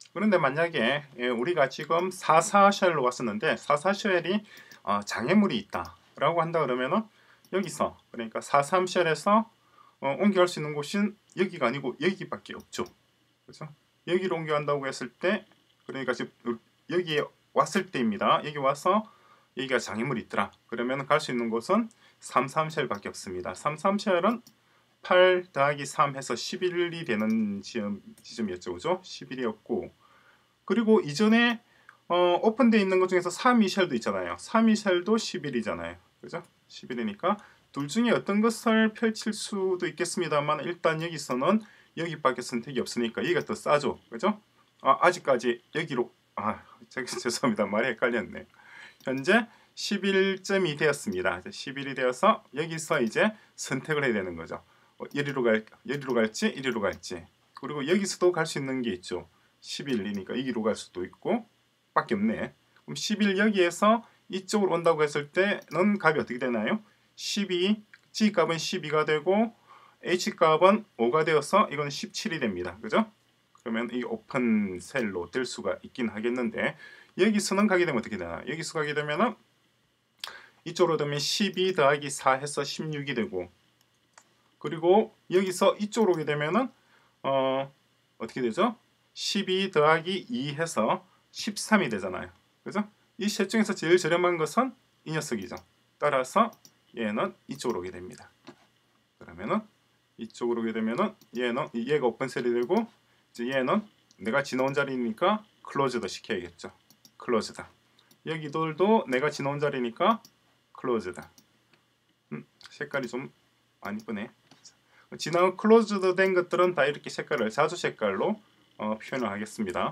그런데 만약에 우리가 지금 44 쉘로 왔었는데 44 쉘이 장애물이 있다 라고 한다 그러면은 여기서 그러니까 43 쉘에서 옮겨갈 수 있는 곳은 여기가 아니고 여기밖에 없죠. 그래서 여기로 옮겨간다고 했을 때 그러니까 지금 여기에 왔을 때입니다. 여기 와서 여기가 장애물이 있더라. 그러면 갈 수 있는 곳은 33 쉘밖에 없습니다. 33 쉘은 8 더하기 3 해서 11이 되는 지점이었죠. 그죠? 11이었고 그리고 이전에 오픈되어 있는 것 중에서 3이 쉘도 있잖아요. 3이 쉘도 11이잖아요. 그죠? 11이니까 둘 중에 어떤 것을 펼칠 수도 있겠습니다만 일단 여기서는 여기밖에 선택이 없으니까 여기가 더 싸죠. 그죠? 아직까지 여기로 죄송합니다. 말이 헷갈렸네. 현재 11점이 되었습니다. 11이 되어서 여기서 이제 선택을 해야 되는 거죠. 여기로 갈지 이리로 갈지. 그리고 여기서도 갈 수 있는 게 있죠. 11이니까 여기로 갈 수도 있고 밖에 없네. 그럼 11 여기에서 이쪽으로 온다고 했을 때는 값이 어떻게 되나요? 12 G값은 12가 되고 H값은 5가 되어서 이건 17이 됩니다. 그죠? 그러면 이 오픈 셀로 될 수가 있긴 하겠는데 여기서는 가게 되면 어떻게 되나? 여기서 가게 되면은 이쪽으로 되면 12 더하기 4 해서 16이 되고 그리고 여기서 이쪽으로 오게 되면은 어떻게 되죠? 12 더하기 2 해서 13이 되잖아요. 그죠? 이 셋 중에서 제일 저렴한 것은 이 녀석이죠. 따라서 얘는 이쪽으로 오게 됩니다. 그러면은 이쪽으로 오게 되면은 얘가 오픈셀이 되고 이제 얘는 내가 지나온 자리니까 클로즈드 시켜야겠죠. 클로즈드. 여기들도 내가 지나온 자리니까 클로즈드. 색깔이 좀 안 이쁘네. 지나온 클로즈드 된 것들은 다 이렇게 색깔을 자주 색깔로 표현을 하겠습니다.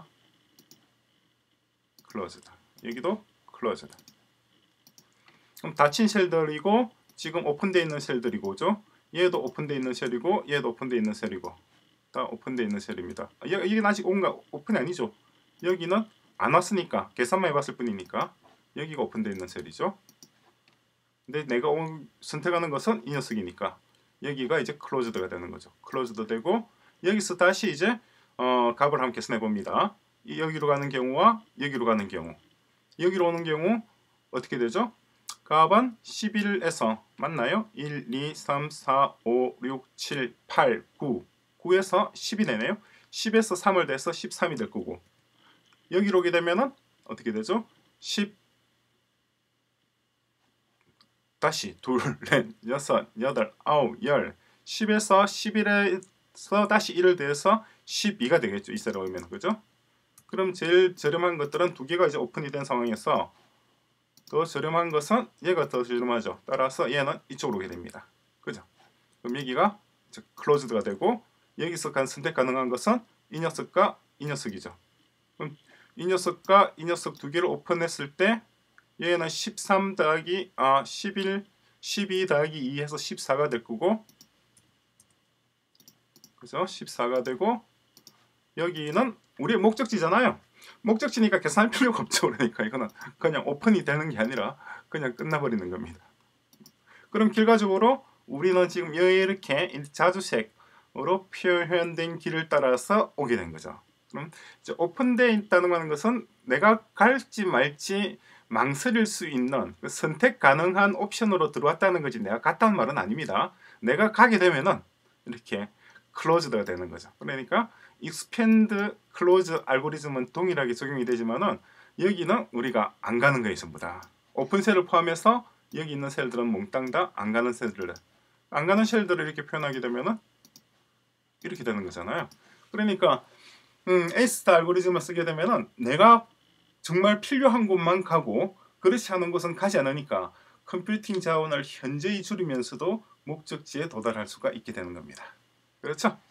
클로즈드. 여기도 클로즈드. 그럼 닫힌 쉘들이고 지금 오픈되어 있는 쉘들이고죠. 얘도 오픈되어 있는 쉘이고 얘도 오픈되어 있는 쉘이고 다 오픈되어 있는 쉘입니다. 여기는 아직 오픈이 아니죠. 여기는 안 왔으니까 계산만 해봤을 뿐이니까 여기가 오픈되어 있는 셀이죠. 근데 내가 선택하는 것은 이 녀석이니까 여기가 이제 클로즈드가 되는 거죠. 클로즈드 되고 여기서 다시 이제 값을 한번 계산해 봅니다. 여기로 가는 경우와 여기로 가는 경우 여기로 오는 경우 어떻게 되죠? 값은 11에서 맞나요? 1, 2, 3, 4, 5, 6, 7, 8, 9 9에서 10이 되네요. 10에서 3을 대서 13이 될 거고 여기로 오게 되면은 어떻게 되죠? 10 다시 둘, 넷, 여섯, 여덟, 아홉, 열 10에서 11에서 다시 1을 더해서 12가 되겠죠. 이 셀에 오면 그죠? 그럼 제일 저렴한 것들은 두 개가 이제 오픈이 된 상황에서 더 저렴한 것은 얘가 더 저렴하죠. 따라서 얘는 이쪽으로 오게 됩니다. 그죠? 그럼 여기가 클로즈드가 되고 여기서 선택 가능한 것은 이 녀석과 이 녀석이죠. 그럼 이 녀석과 이 녀석 두 개를 오픈했을 때 얘는 13 더하기 11 12 더하기 2 해서 14가 될 거고 그죠? 14가 되고 여기는 우리의 목적지잖아요. 목적지니까 계산할 필요가 없죠. 그러니까 이거는 그냥 오픈이 되는 게 아니라 그냥 끝나버리는 겁니다. 그럼 결과적으로 우리는 지금 이렇게 자주색으로 표현된 길을 따라서 오게 된 거죠. 그럼 이제 오픈되어 있다는 것은 내가 갈지 말지 망설일 수 있는 선택 가능한 옵션으로 들어왔다는 거지 내가 갔다는 말은 아닙니다. 내가 가게 되면은 이렇게 클로즈드가 되는 거죠. 그러니까 익스펜드 클로즈 알고리즘은 동일하게 적용이 되지만은 여기는 우리가 안 가는 거예요. 전부 다 오픈셀을 포함해서 여기 있는 셀들은 몽땅 다 안 가는 셀들을 안 가는 셀들을 이렇게 표현하게 되면은 이렇게 되는 거잖아요. 그러니까 에이스타 알고리즘을 쓰게 되면은 내가 정말 필요한 곳만 가고 그렇지 않은 곳은 가지 않으니까 컴퓨팅 자원을 현저히 줄이면서도 목적지에 도달할 수가 있게 되는 겁니다. 그렇죠?